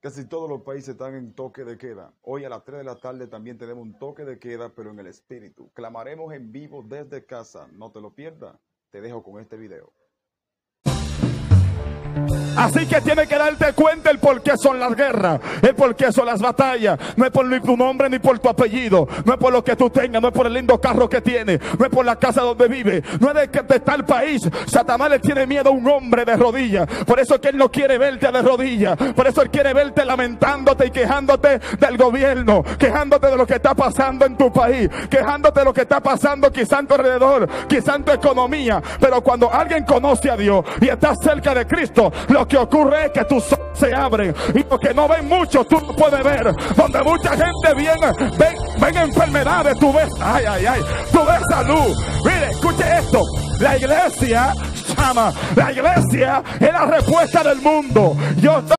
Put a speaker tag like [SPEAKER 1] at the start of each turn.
[SPEAKER 1] Casi todos los países están en toque de queda. Hoy a las 3 de la tarde también tenemos un toque de queda, pero en el espíritu. Clamaremos en vivo desde casa. No te lo pierdas. Te dejo con este video.
[SPEAKER 2] Así que tienes que darte cuenta el por qué son las guerras, el por qué son las batallas. No es por ni tu nombre ni por tu apellido, no es por lo que tú tengas, no es por el lindo carro que tienes, no es por la casa donde vive, no es de que te está el país. Satanás le tiene miedo a un hombre de rodillas. Por eso es que él no quiere verte de rodillas. Por eso él quiere verte lamentándote y quejándote del gobierno, quejándote de lo que está pasando en tu país, quejándote de lo que está pasando quizá en tu alrededor, quizá en tu economía. Pero cuando alguien conoce a Dios y está cerca de Cristo, lo que ocurre es que tus ojos se abren y lo que no ven muchos tú no puedes ver. Donde mucha gente viene, ven enfermedades, tú ves, tú ves salud. Mire, escuche esto, la iglesia es la respuesta del mundo.